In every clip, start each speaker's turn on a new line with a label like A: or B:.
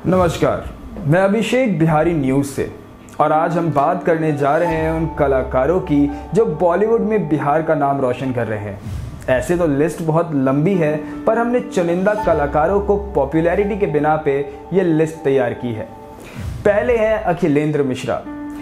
A: नमस्कार, मैं अभिषेक बिहारी न्यूज़ से और आज हम बात करने जा रहे हैं उन कलाकारों की जो बॉलीवुड में बिहार का नाम रोशन कर रहे हैं। ऐसे तो लिस्ट बहुत लंबी है, पर हमने चुनिंदा कलाकारों को पॉपुलैरिटी के बिना पे ये लिस्ट तैयार की है। पहले हैं अखिलेंद्र मिश्रा।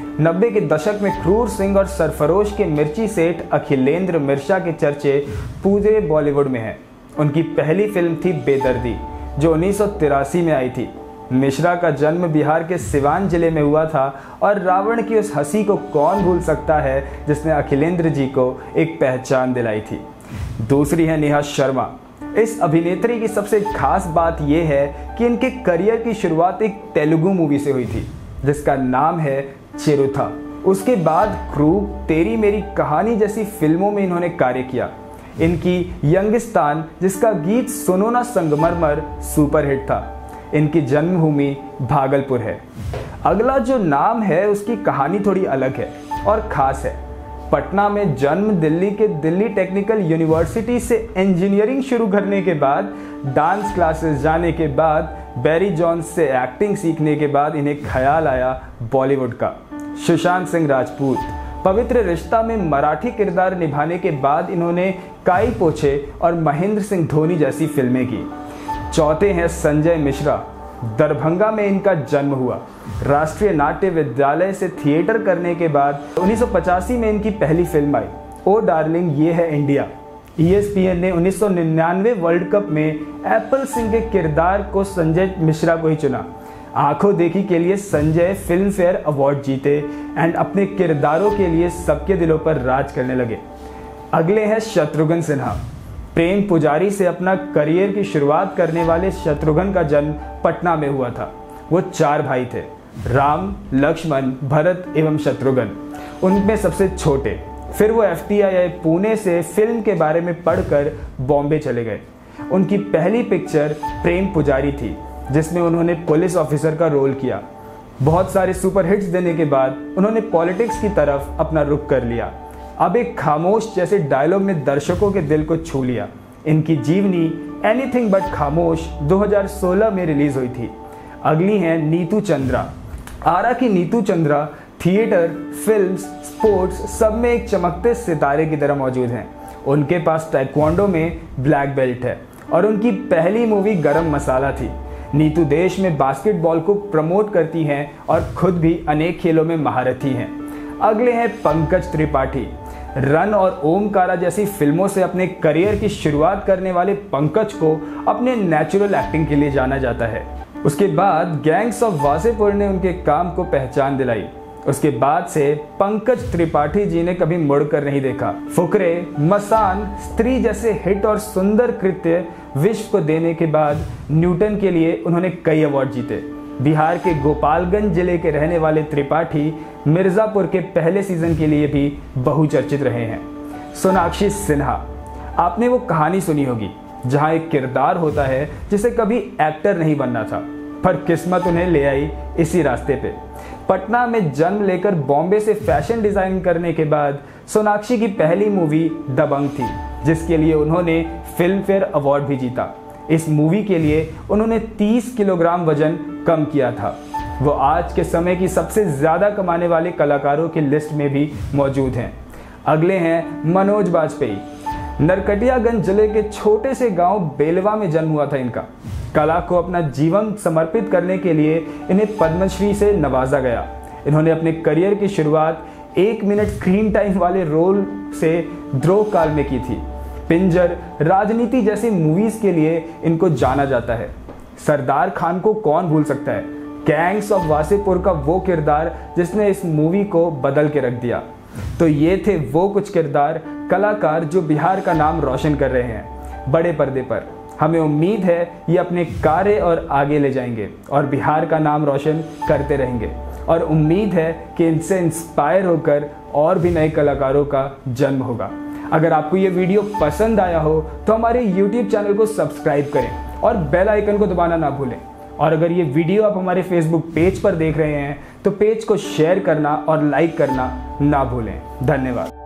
A: 90 के दशक में क्रूर सिंह और सरफरोश के मिर्ची सेठ अखिलेंद्र मिश्रा के चर्चे पूरे बॉलीवुड में हैं। उनकी पहली फिल्म थी बेदर्दी, जो 1983 में आई थी। मिश्रा का जन्म बिहार के सिवान जिले में हुआ था और रावण की उस हंसी को कौन भूल सकता है जिसने अखिलेंद्र जी को एक पहचान दिलाई थी। दूसरी है नेहा शर्मा। इस अभिनेत्री की सबसे खास बात यह है कि इनके करियर की शुरुआत एक तेलुगु मूवी से हुई थी जिसका नाम है चिरुथा। उसके बाद क्रूक, तेरी मेरी कहानी जैसी फिल्मों में इन्होंने कार्य किया। इनकी यंगिस्तान, जिसका गीत सुनो ना संगमरमर सुपरहिट था। इनकी जन्मभूमि भागलपुर है। अगला जो नाम है उसकी कहानी थोड़ी अलग है और ख़ास है। पटना में जन्म, दिल्ली के दिल्ली टेक्निकल यूनिवर्सिटी से इंजीनियरिंग शुरू करने के बाद, डांस क्लासेस जाने के बाद, बैरी जॉन्स से एक्टिंग सीखने के बाद इन्हें ख्याल आया बॉलीवुड का। सुशांत सिंह राजपूत। पवित्र रिश्ता में मराठी किरदार निभाने के बाद इन्होंने काई पोछे और महेंद्र सिंह धोनी जैसी फिल्में की। चौथे हैं संजय मिश्रा। दरभंगा में इनका जन्म हुआ। राष्ट्रीय नाट्य विद्यालय से थिएटर करने के बाद 1985 में इनकी पहली फिल्म आई, ओ डार्लिंग ये है इंडिया। ESPN ने 1999 वर्ल्ड कप में एप्पल सिंह के किरदार को संजय मिश्रा को ही चुना। आंखों देखी के लिए संजय फिल्म फेयर अवार्ड जीते एंड अपने किरदारों के लिए सबके दिलों पर राज करने लगे। अगले हैं शत्रुघ्न सिन्हा। प्रेम पुजारी से अपना करियर की शुरुआत करने वाले शत्रुघ्न का जन्म पटना में हुआ था। वो 4 भाई थे, राम, लक्ष्मण, भरत एवं शत्रुघ्न। उनमें सबसे छोटे। फिर वो FTI पुणे से फिल्म के बारे में पढ़कर बॉम्बे चले गए। उनकी पहली पिक्चर प्रेम पुजारी थी जिसमें उन्होंने पुलिस ऑफिसर का रोल किया। बहुत सारे सुपर हिट्स देने के बाद उन्होंने पॉलिटिक्स की तरफ अपना रुख कर लिया। अब एक खामोश जैसे डायलॉग ने दर्शकों के दिल को छू लिया। इनकी जीवनी एनीथिंग बट खामोश 2016 में रिलीज हुई थी। अगली हैं नीतू चंद्रा। आरा की Neetu Chandra theatre, films, sports सब में एक चमकते सितारे की तरह मौजूद हैं। उनके पास ताइक्वांडो में ब्लैक बेल्ट है और उनकी पहली मूवी गरम मसाला थी। नीतू देश में बास्केटबॉल को प्रमोट करती हैं और खुद भी अनेक खेलों में महारथी हैं। अगले हैं पंकज त्रिपाठी। रन और ओमकारा जैसी फिल्मों से अपने करियर की शुरुआत करने वाले पंकज को अपने नेचुरल एक्टिंग के लिए जाना जाता है। उसके बाद गैंग्स ऑफ वासेपुर ने उनके काम को पहचान दिलाई। उसके बाद से पंकज त्रिपाठी जी ने कभी मुड़कर नहीं देखा। फुकरे, मसान, स्त्री जैसे हिट और सुंदर कृत्य विश्व को देने के बाद न्यूटन के लिए उन्होंने कई अवार्ड जीते। बिहार के गोपालगंज जिले के रहने वाले त्रिपाठी मिर्जापुर के पहले सीजन के लिए भी बहुचर्चित रहे हैं। सोनाक्षी सिन्हा। आपने वो कहानी सुनी होगी जहां एक किरदार होता है जिसे कभी एक्टर नहीं बनना था, पर किस्मत उन्हें ले आई इसी रास्ते पे। पटना में जन्म लेकर बॉम्बे से फैशन डिजाइन करने के बाद सोनाक्षी की पहली मूवी दबंग थी, जिसके लिए उन्होंने फिल्म फेयर अवार्ड भी जीता। इस मूवी के लिए उन्होंने 30 किलोग्राम वजन कम किया था। वो आज के समय की सबसे ज़्यादा कमाने वाले कलाकारों की लिस्ट में भी मौजूद हैं। अगले हैं मनोज बाजपेयी। नरकटियागंज जिले के छोटे से गांव बेलवा में जन्म हुआ था इनका। कला को अपना जीवन समर्पित करने के लिए इन्हें पद्मश्री से नवाजा गया। इन्होंने अपने करियर की शुरुआत 1 मिनट स्क्रीन टाइम वाले रोल से द्रोह काल में की थी। पिंजर, राजनीति जैसी मूवीज के लिए इनको जाना जाता है। सरदार खान को कौन भूल सकता है। गैंग्स ऑफ वासेपुर का वो किरदार जिसने इस मूवी को बदल के रख दिया। तो ये थे वो कुछ किरदार, कलाकार जो बिहार का नाम रोशन कर रहे हैं बड़े पर्दे पर। हमें उम्मीद है ये अपने कार्य और आगे ले जाएंगे और बिहार का नाम रोशन करते रहेंगे। और उम्मीद है कि इनसे इंस्पायर होकर और भी नए कलाकारों का जन्म होगा। अगर आपको ये वीडियो पसंद आया हो तो हमारे YouTube चैनल को सब्सक्राइब करें और बेल आइकन को दबाना ना भूलें। और अगर ये वीडियो आप हमारे Facebook पेज पर देख रहे हैं तो पेज को शेयर करना और लाइक करना ना भूलें। धन्यवाद।